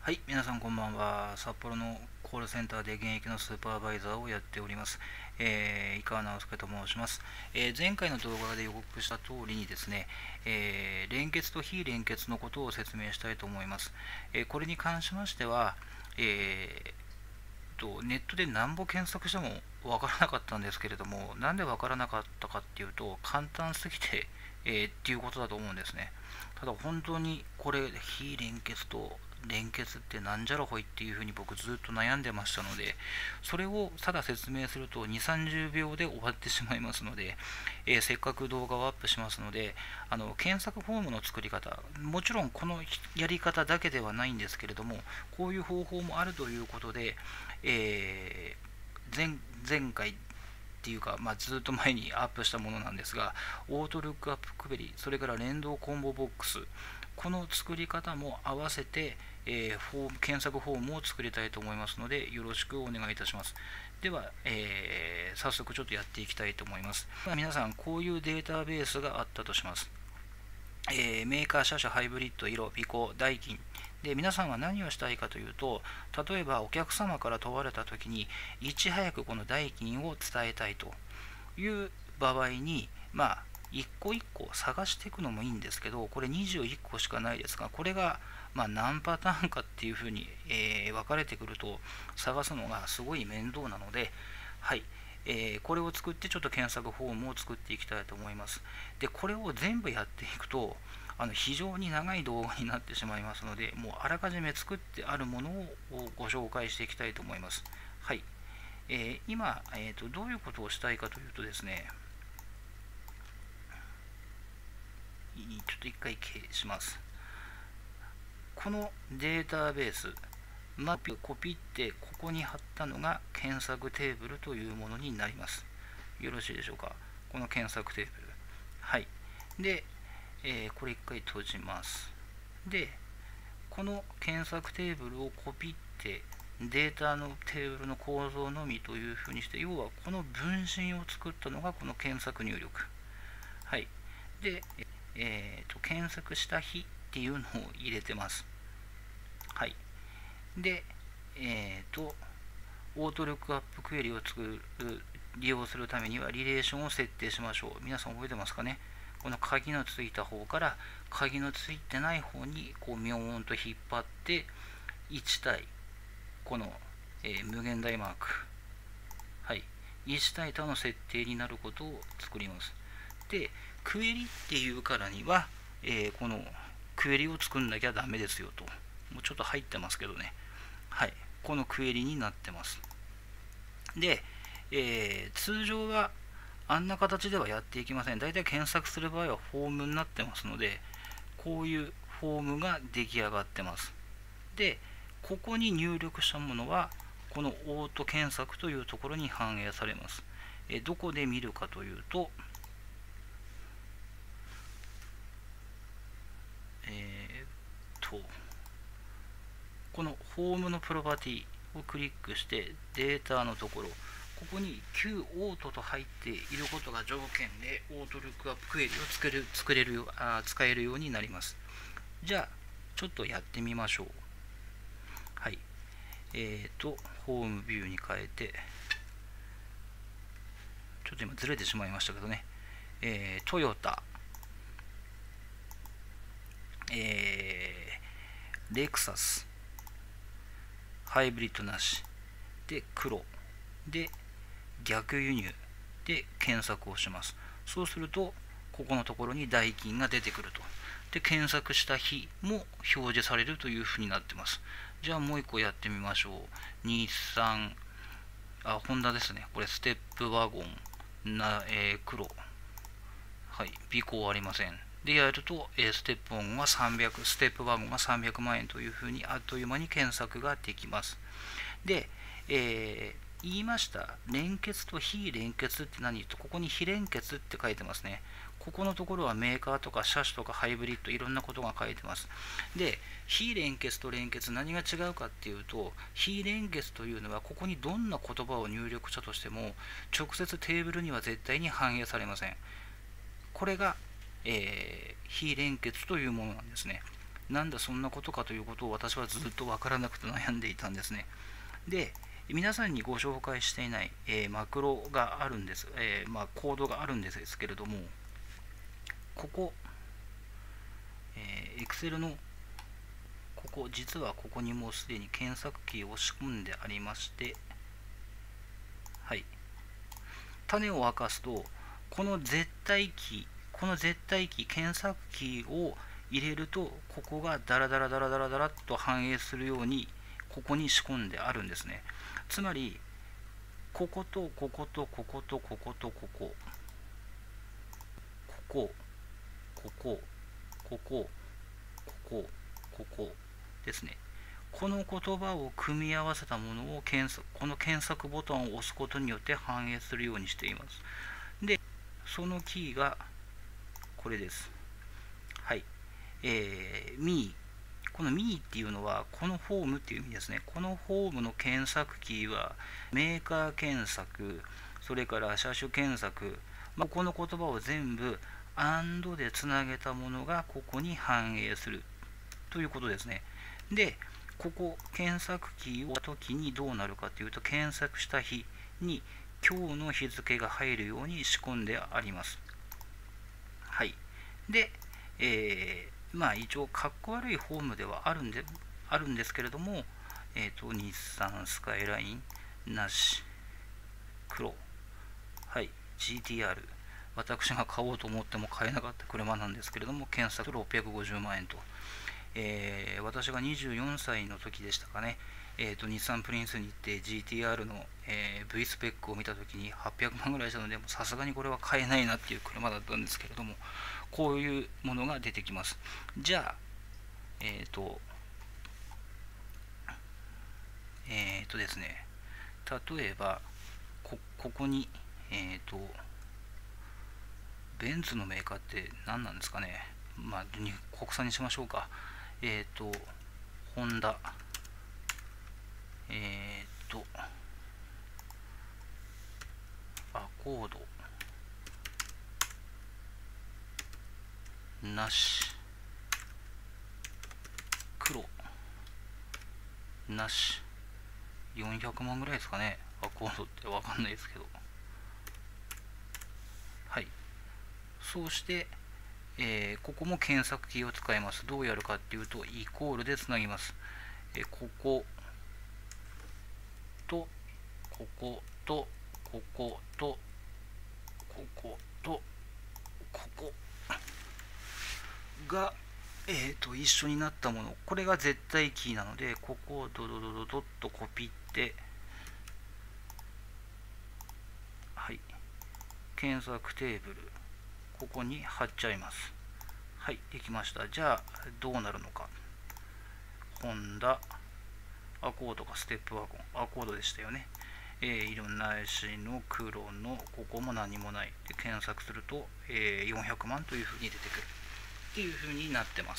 はい、皆さんこんばんは。札幌のコールセンターで現役のスーパーバイザーをやっております。井川直輔と申します。前回の動画で予告した通りにですね、連結と非連結のことを説明したいと思います。これに関しましては、ネットで何ぼ検索してもわからなかったんですけれども、なんでわからなかったかっていうと、簡単すぎて、っていうことだと思うんですね。ただ本当にこれ、非連結と連結ってなんじゃらほいっていうふうに僕ずっと悩んでましたので、それをただ説明すると2、30秒で終わってしまいますので、せっかく動画をアップしますので、検索フォームの作り方、もちろんこのやり方だけではないんですけれども、こういう方法もあるということで、え前回っていうか、ずっと前にアップしたものなんですが、オートルックアップクベリ、それから連動コンボボックス、この作り方も合わせて、検索フォームを作りたいと思いますので、よろしくお願いいたします。では、早速ちょっとやっていきたいと思います。皆さん、こういうデータベースがあったとします。メーカー、車種、ハイブリッド、色、微光、代金で、皆さんは何をしたいかというと、例えばお客様から問われたときに、いち早くこの代金を伝えたいという場合に、一個一個探していくのもいいんですけど、これ21個しかないですが、これが何パターンかっていうふうに、分かれてくると、探すのがすごい面倒なので、はい、これを作ってちょっと検索フォームを作っていきたいと思います。で、これを全部やっていくと、非常に長い動画になってしまいますので、もうあらかじめ作ってあるものをご紹介していきたいと思います。はい。今、どういうことをしたいかというとですね、ちょっと一回消します。このデータベース、マップをコピってここに貼ったのが検索テーブルというものになります。よろしいでしょうか。この検索テーブル。はい。で、これ一回閉じます。で、この検索テーブルをコピってデータのテーブルの構造のみというふうにして、要はこの分身を作ったのがこの検索入力。はい。で、検索した日っていうのを入れてます。はい。で、オートルックアップクエリを利用するためにはリレーションを設定しましょう。皆さん覚えてますかね。この鍵のついた方から鍵のついてない方にこうミョーンと引っ張って1対この、無限大マーク、はい、1対他の設定になることを作ります。で、クエリっていうからには、このクエリを作んなきゃダメですよと。もうちょっと入ってますけどね。はい、このクエリになってます。で、通常はあんな形ではやっていきません。だいたい検索する場合はフォームになってますので、こういうフォームが出来上がってます。で、ここに入力したものは、このオート検索というところに反映されます。どこで見るかというと、このホームのプロパティをクリックしてデータのところ、ここに Q オートと入っていることが条件でオートルックアップクエリを使えるようになります。じゃあ、ちょっとやってみましょう。はい。ホームビューに変えて、ちょっと今ずれてしまいましたけどね。トヨタ、レクサス、ハイブリッドなし、で、黒、で、逆輸入で検索をします。そうすると、ここのところに代金が出てくると。で、検索した日も表示されるというふうになってます。じゃあもう一個やってみましょう。日産、ホンダですね。これステップワゴン、黒。はい、尾行ありません。でやると、ステップワゴンが300万円というふうにあっという間に検索ができます。で、言いました。連結と非連結って何と、ここに非連結って書いてますね。ここのところはメーカーとか車種とかハイブリッドいろんなことが書いてます。で、非連結と連結何が違うかっていうと、非連結というのはここにどんな言葉を入力したとしても直接テーブルには絶対に反映されません。これが、非連結というものなんですね。 なんだそんなことかということを私はずっと分からなくて悩んでいたんですね。で、皆さんにご紹介していない、マクロがあるんです、コードがあるんですけれども、ここ、Excel の実はここにもうすでに検索キーを仕込んでありまして、はい、種を明かすと、この絶対キー、検索キーを入れると、ここがダラダラダラダラダラと反映するように、ここに仕込んであるんですね。つまり、こことこことこことこことここ、ここ、ここ、ここ、ここですね。この言葉を組み合わせたものをこの検索ボタンを押すことによって反映するようにしています。で、そのキーがこれです。はい。この me っていうのは、このフォームっていう意味ですね。このフォームの検索キーは、メーカー検索、それから車種検索、この言葉を全部 and でつなげたものがここに反映するということですね。で、ここ検索キーを押したときにどうなるかというと、検索した日に今日の日付が入るように仕込んであります。はい。で、一応、かっこ悪いフォームではあるんですけれども、日産スカイラインなし、黒、はい、GTR、私が買おうと思っても買えなかった車なんですけれども、検索650万円と。私が24歳の時でしたかね、日産プリンスに行って GTR の、V スペックを見た時に800万ぐらいしたので、さすがにこれは買えないなっていう車だったんですけれども、こういうものが出てきます。じゃあ、ですね、例えば、ここに、ベンツのメーカーって何なんですかね。国産にしましょうか。ホンダ、アコード、なし、黒、なし、400万ぐらいですかね。アコードってわかんないですけど。はい。そうして、ここも検索キーを使います。どうやるかっていうと、イコールでつなぎます。こことこことこことこことここが、一緒になったもの、これが絶対キーなので、ここをドドドドドッとコピって、はい、検索テーブル、ここに貼っちゃいます。はい、できました。じゃあどうなるのか。ホンダ、アコードがステップワゴン、アコードでしたよね。色なしの黒の、ここも何もない。で検索すると、400万というふうに出てくるっていうふうになってます。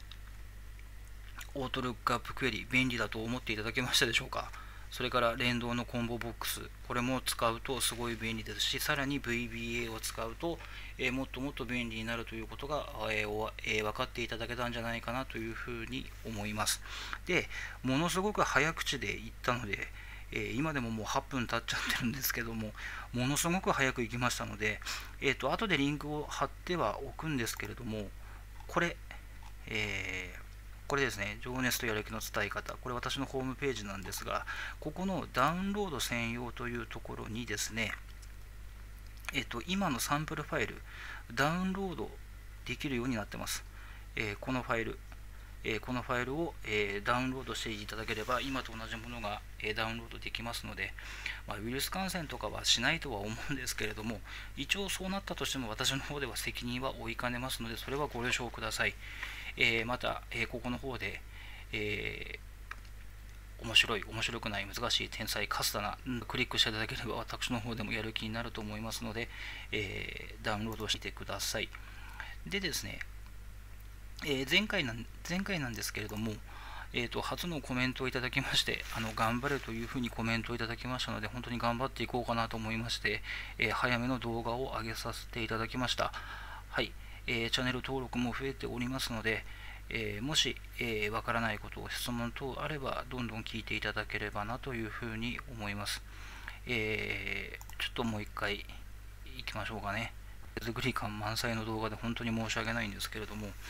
オートルックアップクエリ、便利だと思っていただけましたでしょうか。それから連動のコンボボックス、これも使うとすごい便利ですし、さらに VBA を使うと、もっともっと便利になるということが、分かっていただけたんじゃないかなというふうに思います。で、ものすごく早口で言ったので、今でももう8分経っちゃってるんですけども、ものすごく早く行きましたので、後でリンクを貼ってはおくんですけれども、これですね、情熱とやる気の伝え方、これ私のホームページなんですが、ここのダウンロード専用というところにですね、今のサンプルファイル、ダウンロードできるようになってます。このファイルを、ダウンロードしていただければ、今と同じものが、ダウンロードできますので、ウイルス感染とかはしないとは思うんですけれども、一応そうなったとしても私の方では責任は負いかねますので、それはご了承ください。また、ここの方で、面白くない、難しい、天才、カスタな、クリックしていただければ私の方でもやる気になると思いますので、ダウンロードしてください。でですね、前回なんですけれども、初のコメントをいただきまして、頑張れというふうにコメントをいただきましたので、本当に頑張っていこうかなと思いまして、早めの動画を上げさせていただきました。はい、チャンネル登録も増えておりますので、 もしわからないことを質問等あればどんどん聞いていただければなというふうに思います。ちょっともう一回いきましょうかね。手作り感満載の動画で本当に申し訳ないんですけれども、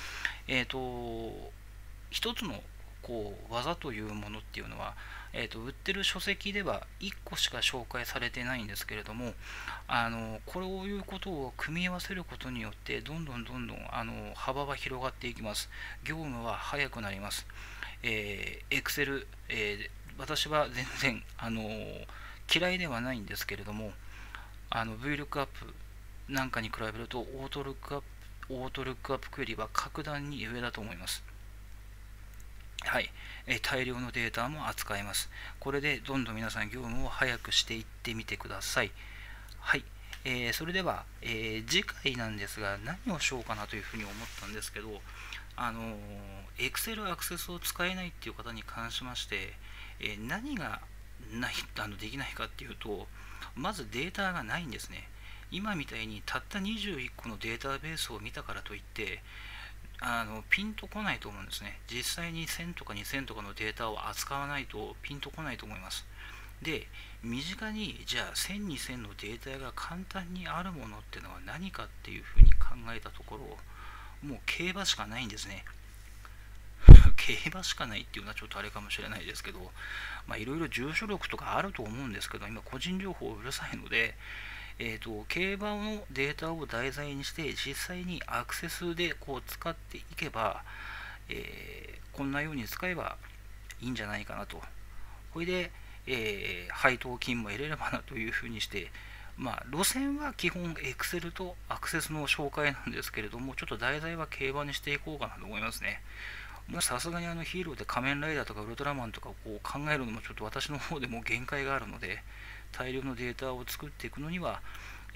一つの技というものっていうのは、売ってる書籍では1個しか紹介されてないんですけれども、こういうことを組み合わせることによってどんどん幅は広がっていきます。業務は早くなります。Excel、私は全然嫌いではないんですけれども、VLOOKUP なんかに比べるとオートルックアップクエリは格段に上だと思います。はい、大量のデータも扱えます。これでどんどん皆さん業務を早くしていってみてください。はい、それでは、次回なんですが何をしようかなというふうに思ったんですけど、Excel アクセスを使えないっていう方に関しまして、何ができないかっていうと、まずデータがないんですね。今みたいにたった21個のデータベースを見たからといってピンとこないと思うんですね。実際に1000とか2000とかのデータを扱わないとピンとこないと思います。で、身近にじゃあ1000、2000のデータが簡単にあるものっていうのは何かっていうふうに考えたところ、もう競馬しかないんですね。競馬しかないっていうのはちょっとあれかもしれないですけど、いろいろ住所力とかあると思うんですけど、今個人情報うるさいので、競馬のデータを題材にして実際にアクセスで使っていけば、こんなように使えばいいんじゃないかなと。これで、配当金も得れればなというふうにして、路線は基本 Excel とアクセスの紹介なんですけれども、ちょっと題材は競馬にしていこうかなと思いますね。もうさすがにヒーローで仮面ライダーとかウルトラマンとかを考えるのもちょっと私の方でも限界があるので、大量のデータを作っていくのには、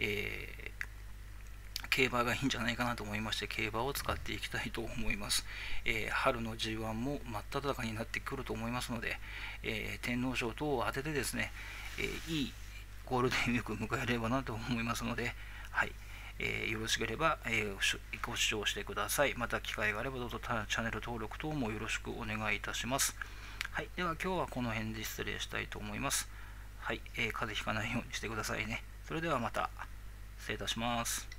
競馬がいいんじゃないかなと思いまして、競馬を使っていきたいと思います。春の G1 も真っ只中になってくると思いますので、天皇賞等を当ててですね、いいゴールデンウィークを迎えればなと思いますので、はい、よろしければ、ご視聴してください。また機会があればどうぞチャンネル登録等もよろしくお願いいたします。はい、では今日はこの辺で失礼したいと思います。はい、風邪ひかないようにしてくださいね。それではまた、失礼いたします。